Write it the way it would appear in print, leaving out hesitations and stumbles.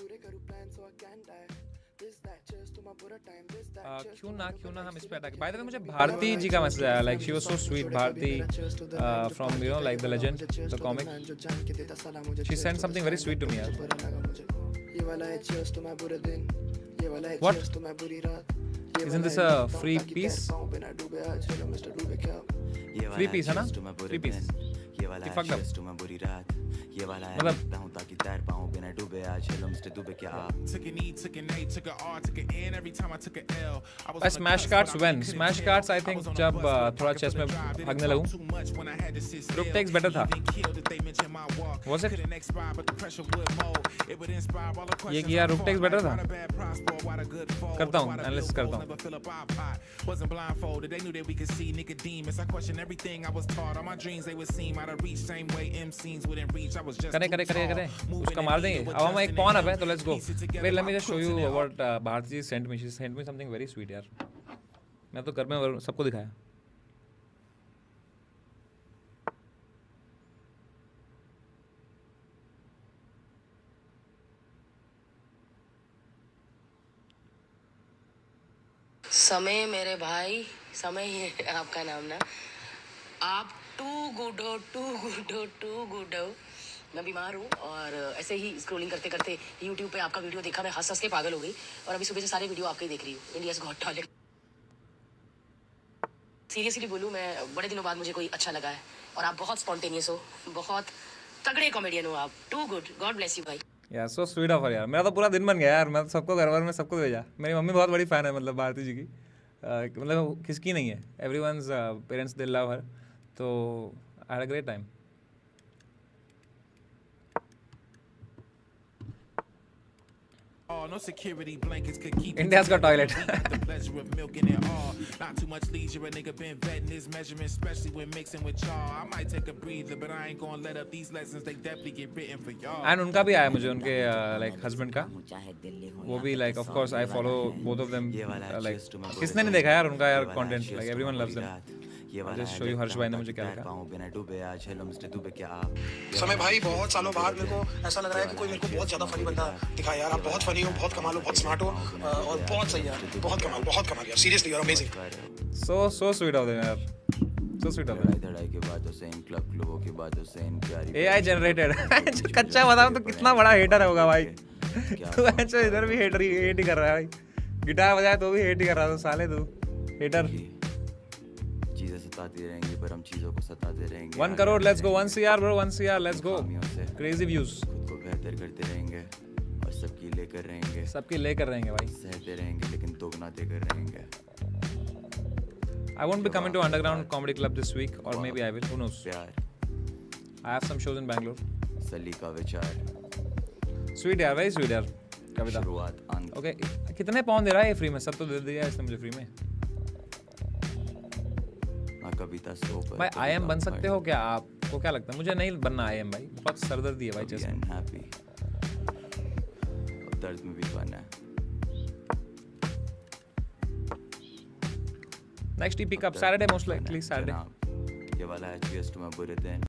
क्यों ना हम इस पे अटैक। बाय द वे मुझे भारती जी का मैसेज आया, like she was so sweet, Bharti from you know like the legend the comic, she sent something very sweet to me यार। What, isn't this a free piece? Free piece है ना, free piece. ये वाला है just मैं बुरी रात, ये वाला है लगता हूं ताकि तैर पाऊं बिना डूबे, आज हेलो मिस्टर डूबे क्या आप। Smash cards when, smash cards I think जब थोड़ा चेस में भागने लगूं। ग्रुप टेक्स बेटर था, वाज इट? ये किया ग्रुप टेक्स बेटर था। करता हूं, एनालिसिस करता हूं। करे उसका मार देंगे। अब हम एक पॉन अप है तो let's go. Wait let me just show you what Bharti sent me, she sent me something very sweet यार। मैं तो घर में सबको दिखाया। समय मेरे भाई, समय ही है आपका नाम ना। आप टू गुड हो। मैं बीमार हूँ और ऐसे ही स्क्रॉलिंग करते करते यूट्यूब पे आपका वीडियो देखा, मैं हंस के पागल हो गई और अभी सुबह से सारे वीडियो आपके ही देख रही हूँ। India's got talent. सीरियसली बोलूँ, मैं बड़े दिनों बाद मुझे कोई अच्छा लगा है और आप बहुत स्पॉन्टेनियस हो, बहुत तगड़े कॉमेडियन हो आप। Too good, God bless you भाई। यार सो स्वीट ऑफ हर यार, मेरा तो पूरा दिन बन गया यार। मैं तो सबको घर भर में सबको भेजा। मेरी मम्मी बहुत बड़ी फ़ैन है मतलब भारती जी की, मतलब किसकी नहीं है, everyone's parents they love her. तो I had a great time. No security blankets could keep India's got toilet. the pleasure of milking it all. Not too much leisure, a nigga been vetting his measurements, especially when mixing with y'all. I might take a breather, but I ain't gonna let up these lessons. They definitely get written for y'all. And उनका भी आया मुझे, उनके like husband का, वो भी like of course I follow both of them. Like किसने नहीं देखा यार उनका यार content, like everyone loves them. Just show you Harsh भाई ने मुझे क्या लिखा। समय भाई बहुत सालों बाद मेरे को ऐसा लग रहा है कि कोई मेरे को बहुत ज्यादा फनी बंदा दिखा यार। आप बहुत फनी हो, बहुत कमाल हो, बहुत स्मार्ट हो और बहुत सही यार, बहुत कमाल यार। Seriously you are amazing. So sweet of them यार, सो स्वीट ऑफ देम। धड़ाई के बातों से इन क्लब क्लबों की बातों से इन प्यारी एआई जनरेटेड। कच्चा बताऊं तो कितना बड़ा हेटर होगा भाई। तू ऐसे इधर भी हेट ही कर रहा है भाई, गिटार बजाए तो भी हेट ही कर रहा है। तो साले तू हेटर। चीजें सताती रहेंगी पर हम चीजों को सताते रहेंगे। 1 crore, let's go. 1 CR bro, 1 CR, let's go. Crazy views. खुद को बेहतर करते रहेंगे और सबकी लेकर रहेंगे भाई। सहते रहेंगे लेकिन दोगुना देकर रहेंगे। I won't be coming to Underground Comedy Club this week, or maybe I will. Who knows? प्यार, I have some shows in Bangalore. सली का विचार, Sweet यार, very sweet यार। कविता। शुरुआत अंत। Okay, कितने पाउंड दे रहा है ये फ्री में? सब तो दे दिया इसने मुझे फ्री में। ना कविता सो पर भाई IM बन सकते हो क्या? आपको क्या लगता है? मुझे नहीं बनना IM भाई, बहुत सरदर्दी है भाई चेस में। हैप्पी और दर्द में भी फन है। Next EP कब? Saturday most likely, Saturday. ये वाला है cheers to my बुरे दिन।